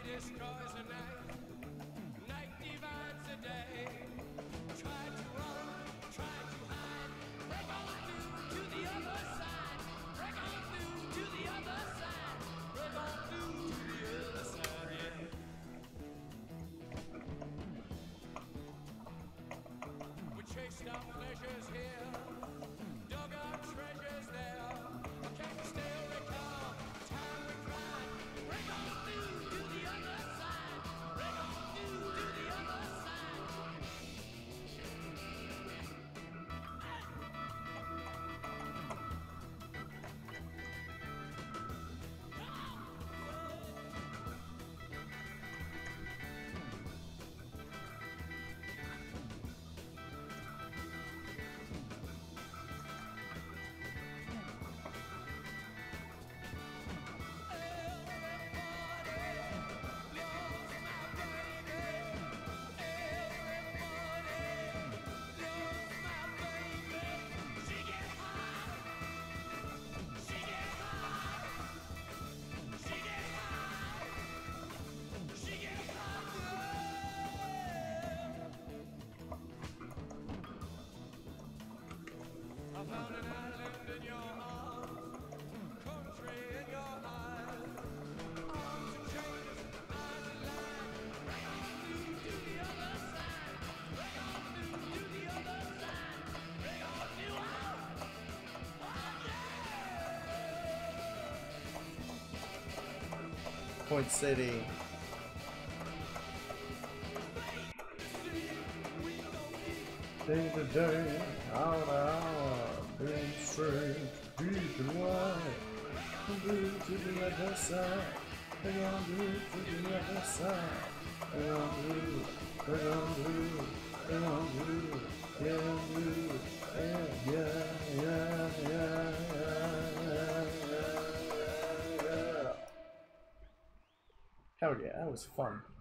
destroys the night, night divides the day. Try to run, try to hide, break on through to the other side, break on through to the other side, break on through to the other side, yeah. We chased our pleasures here, dug our treasures there, but can we still recall the time we cried? Break on through to the other side, break on through to the other side. I found an island in your arms, country in your eyes, arms and chains, eyes and line. Break on through to the other side, break on through to the other side, break on through, oh, Point City. Day to day, hour to hour, being straight, deep and wide. Do to the other side, hang on, do to the other side. Hang on, do, hang on, do, hang on, do, yeah, do, yeah, yeah, yeah, yeah, yeah, yeah, yeah. Hell yeah, that was fun.